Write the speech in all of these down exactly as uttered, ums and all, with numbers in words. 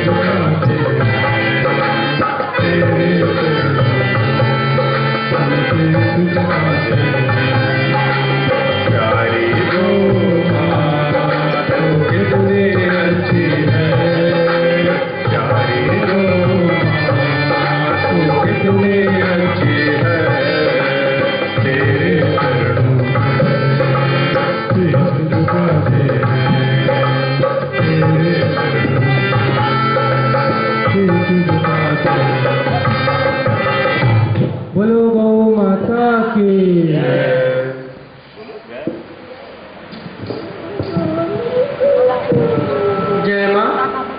बोलो गौ माता की। जय माँ।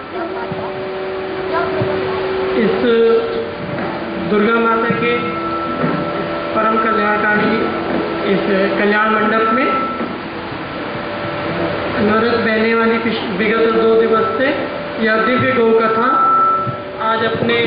इस दुर्गा माता के परम कल्याणकारी इस कल्याण मंडप में नवरत बहने वाली विगत दो दिवस से यह दिव्य गौ कथा आज अपने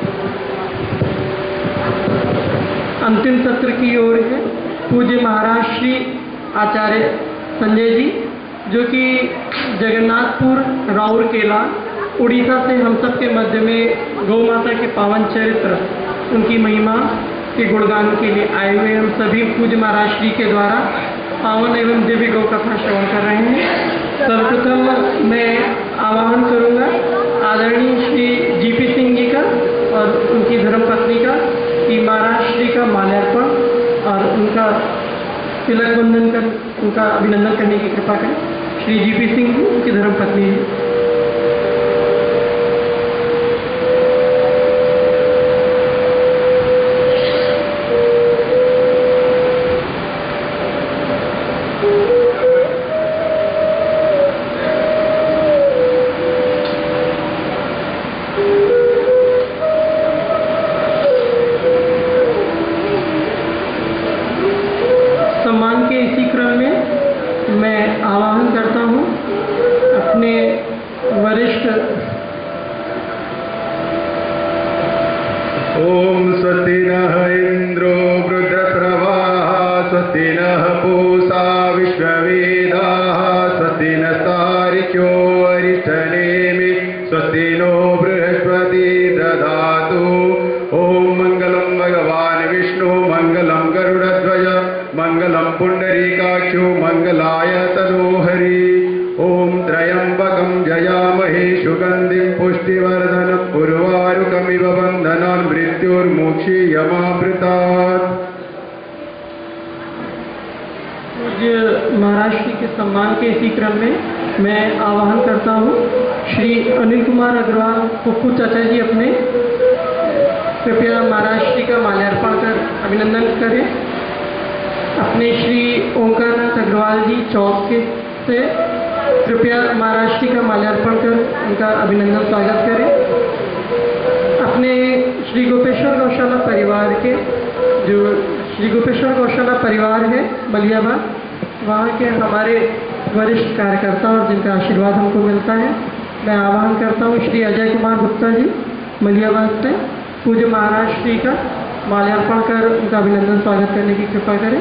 अंतिम सत्र की ओर है। पूज्य महाराज श्री आचार्य संजय जी, जो कि जगन्नाथपुर राउरकेला उड़ीसा से हम सब के मध्य में गौ माता के पावन चरित्र, उनकी महिमा के गुणगान के लिए आए हुए हम सभी पूज्य महाराज श्री के द्वारा पावन एवं दिव्य गौ कथा श्रवण कर रहे हैं। सर्वप्रथम मैं आवाहन करूंगा आदरणीय श्री जीपी सिंह जी का और उनकी धर्मपत्नी का कि महाराज श्री का माल्यार्पण और उनका तिलक बंधन कर उनका अभिनंदन करने की कृपा करें। श्री जीपी सिंह जी, उनकी धर्मपत्नी जी। सम्मान के इसी क्रम में मैं आवाहन करता हूँ अपने वरिष्ठ ओम स्वस्ति नः इंद्रो वृद्धश्रवाः स्वस्ति नः पूषा विश्ववेदाः स्वस्ति नस्तार्क्ष्यो अरिष्टनेमि स्वस्ति नो बृहस्पति दधातु। ओम मंगलम भगवान विष्णु मंगलम गरुड़ध्वज मंगलम पुंडरीकाक्षो मंगलाय तनोहरि। ओम त्र्यंबकं जयामहे सुगंधिं पुष्टिवर्धनम् उर्वारुकमिव बन्धनान् मृत्युर्मुक्षीयमामृतात्। पूज्य महाराज श्री के सम्मान के इसी क्रम में मैं आवाहन करता हूँ श्री अनिल कुमार अग्रवाल पप्पू चाचा जी, अपने कृपया महाराज श्री का माल्यार्पण कर अभिनंदन करें। अपने श्री ओंकारनाथ अग्रवाल जी चौक के से कृपया महाराज श्री का माल्यार्पण कर उनका अभिनंदन स्वागत करें। अपने श्री गोपेश्वर गौशाला परिवार के जो श्री गोपेश्वर गौशाला परिवार है बलियाबाद, वहाँ के हमारे वरिष्ठ कार्यकर्ता और जिनका आशीर्वाद हमको मिलता है, मैं आह्वान करता हूँ श्री अजय कुमार गुप्ता जी मलियाबाद से पूज्य महाराज श्री का माल्यार्पण कर उनका अभिनंदन स्वागत करने की कृपा करें।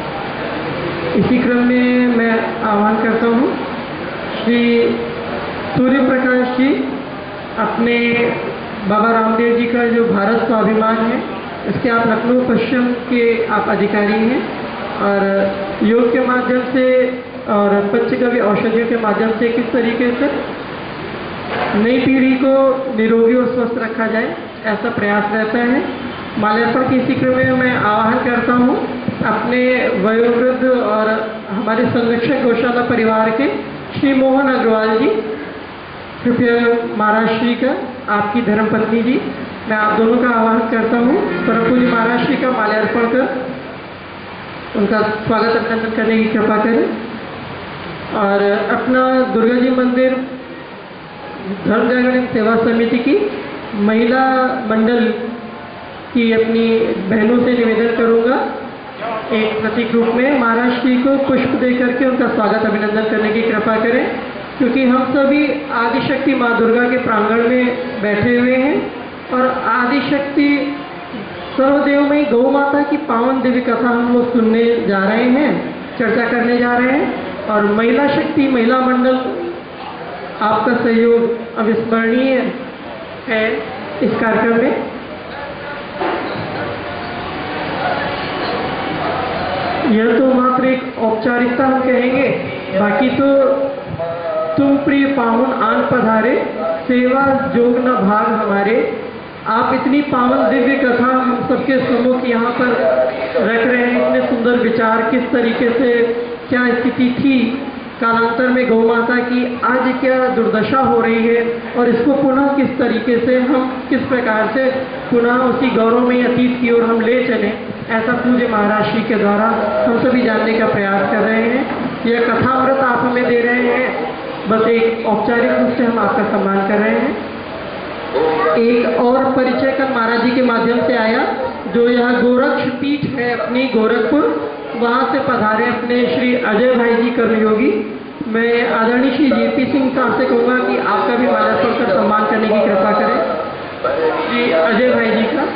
इसी क्रम में मैं आह्वान करता हूँ श्री सूर्य प्रकाश जी, अपने बाबा रामदेव जी का जो भारत स्वाभिमान है, इसके आप लखनऊ पश्चिम के आप अधिकारी हैं और योग के माध्यम से और पंचगव्य औषधियों के माध्यम से किस तरीके से नई पीढ़ी को निरोगी और स्वस्थ रखा जाए, ऐसा प्रयास रहता है। माल्यार्पण के इसी क्रम में मैं आह्वान करता हूँ अपने वयोवृद्ध और हमारे संरक्षक गौशाला परिवार के श्री मोहन अग्रवाल जी, कृपया महाराज श्री का, आपकी धर्मपत्नी जी, मैं आप दोनों का आह्वान करता हूँ परम पूज्य महाराज श्री का माल्यार्पण कर उनका स्वागत अभिनंदन करने की कृपा करें। और अपना दुर्गा जी मंदिर धर्म जागरण सेवा समिति की महिला मंडल की अपनी बहनों से निवेदन करूंगा एक प्रतीक रूप में महाराज श्री को पुष्प दे करके उनका स्वागत अभिनंदन करने की कृपा करें, क्योंकि हम सभी आदिशक्ति माँ दुर्गा के प्रांगण में बैठे हुए हैं और आदिशक्ति सर्वदेवमयी गौ माता की पावन दिव्य कथा हम लोग सुनने जा रहे हैं, चर्चा करने जा रहे हैं। और महिला शक्ति महिला मंडल, आपका सहयोग अविस्मरणीय है इस कार्यक्रम में। यह तो मात्र एक औपचारिकता हम कहेंगे, बाकी तो तुम प्रिय पावन आन पधारे, सेवा जोग न भाग हमारे। आप इतनी पावन दिव्य कथा हम सबके सम्मुख यहाँ पर रख रहे हैं। इतने सुंदर विचार, किस तरीके से क्या स्थिति थी कालांतर में गौ माता की, आज क्या दुर्दशा हो रही है, और इसको पुनः किस तरीके से हम किस प्रकार से पुनः उसी गौरवमयी अतीत की ओर हम ले चलें, ऐसा पूज्य महाराज श्री के द्वारा हम सभी जानने का प्रयास कर रहे हैं। यह कथामृत आप हमें दे रहे हैं, बस एक औपचारिक रूप से हम आपका सम्मान कर रहे हैं। एक और परिचय कर महाराज जी के माध्यम से आया, जो यह गोरक्ष पीठ है अपनी गोरखपुर, वहाँ से पधारे अपने श्री अजय भाई जी कर्मयोगी। मैं आदरणीय श्री जेपी सिंह साहब से कहूँगा कि आपका भी माल्यार्पण कर सम्मान करने की कृपा करें श्री अजय भाई जी का।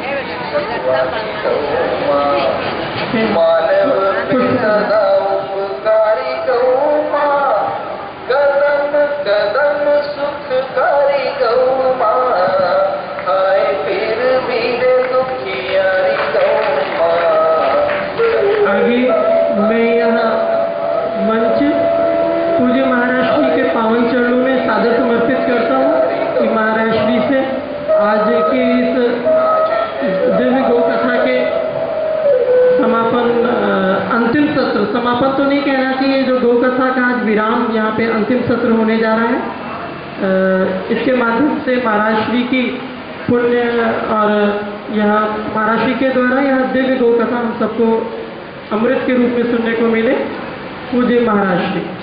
आगे मैं यह मंच पूज्य महाराज श्री के पावन चरणों में सादर समर्पित करता हूँ कि महाराज श्री से आज के इस दिव्य गौ कथा के समापन, अंतिम सत्र, समापन तो नहीं कहना चाहिए, जो गौ कथा का आज विराम यहाँ पे अंतिम सत्र होने जा रहा है, इसके माध्यम से महाराज श्री की पुण्य और यह महाराज श्री के द्वारा यह दिव्य गौ कथा हम सबको अमृत के रूप में सुनने को मिले। पूज्य महाराज श्री।